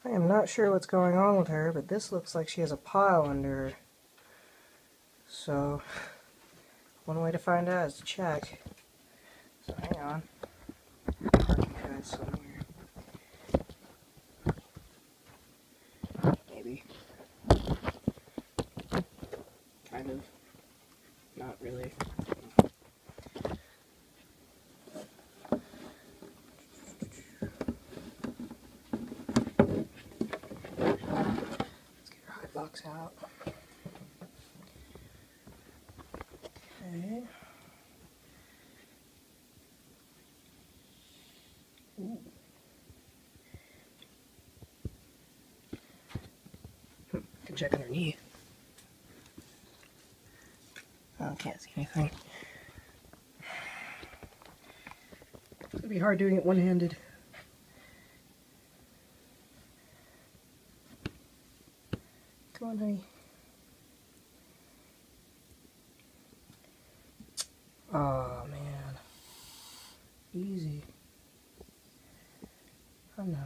I am not sure what's going on with her, but this looks like she has a pile under her. So, one way to find out is to check. So hang on. Park you guys somewhere. Maybe. Kind of. Not really. Let's get her hide box out. Okay. Ooh. Can check underneath. Oh, can't see anything. It's gonna be hard doing it one-handed. Come on, honey. Oh man. Easy. Oh no.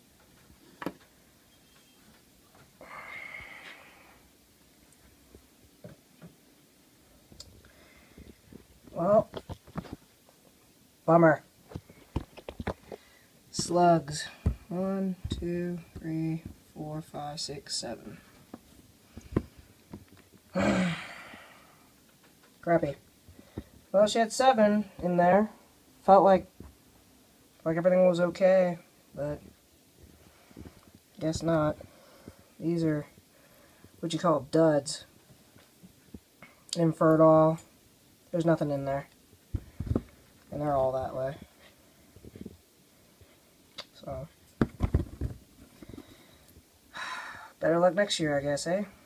Well, bummer. Slugs. 1, 2, 3, 4, 5, 6, 7. Crappy. Well, she had 7 in there. Felt like everything was okay, but guess not. These are what you call duds. Infertile. There's nothing in there. And they're all that way. So, better luck next year, I guess, eh?